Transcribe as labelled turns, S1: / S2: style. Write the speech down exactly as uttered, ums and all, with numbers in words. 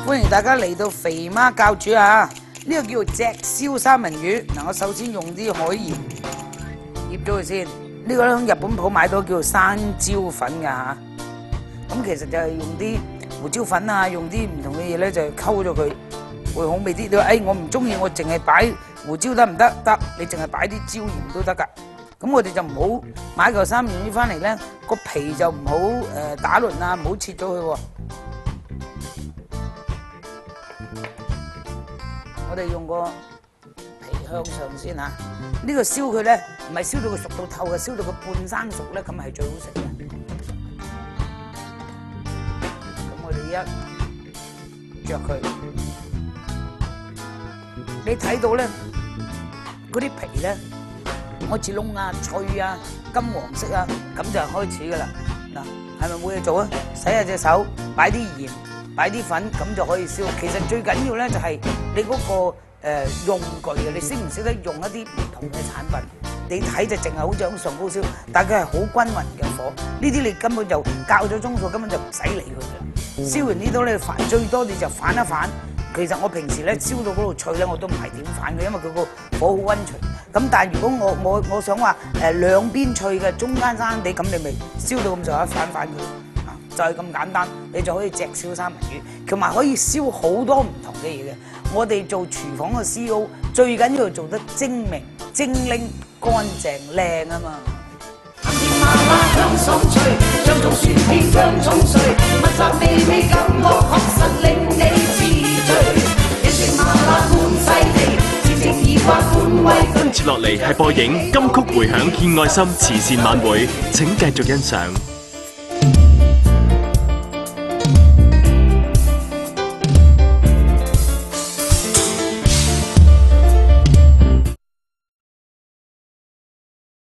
S1: 歡迎大家嚟到肥媽教煮啊！呢、這個叫做隻燒三文魚。嗱，我首先用啲海鹽醃咗佢先。呢、這個咧喺日本鋪買到叫做山椒粉㗎嚇。咁其實就係用啲胡椒粉啊，用啲唔同嘅嘢咧就溝咗佢，會好味啲。你話誒我唔中意，我淨係擺胡椒得唔得？得，你淨係擺啲椒鹽都得㗎。咁我哋就唔好買嚿三文魚翻嚟咧，個皮就唔好誒打輪啊，唔好切咗佢喎。我哋用個皮向上先嚇，呢個燒佢咧唔係燒到佢熟到透嘅，燒到佢半生熟咧，咁係最好食嘅。咁我哋一著佢，你睇到咧嗰啲皮咧開始燶啊、脆啊、金黃色啊，咁就開始噶啦。嗱，係咪冇嘢做啊？洗下隻手，擺啲鹽。擺啲粉咁就可以燒。其實最緊要咧就係你嗰個誒用具啊，你識唔識得用一啲唔同嘅產品？你睇就淨係好似喺上高燒，但係佢係好均勻嘅火。呢啲你根本就校咗鐘數，根本就唔使理佢嘅。燒完呢度咧，反最多你就反一反。其實我平時咧燒到嗰度脆咧，我都唔係點反嘅，因為佢個火好温脆。咁但係如果我我我想話誒兩邊脆嘅，中間生地，咁你咪燒到咁上下反反佢。就係咁簡單，你就可以隻燒三文魚，同埋可以燒好多唔同嘅嘢嘅。我哋做廚房嘅 C E O 最緊要做得精明、精靈、乾淨、靚啊嘛！
S2: 跟住落嚟係播映金曲迴響獻愛心慈善晚會，請繼續欣賞。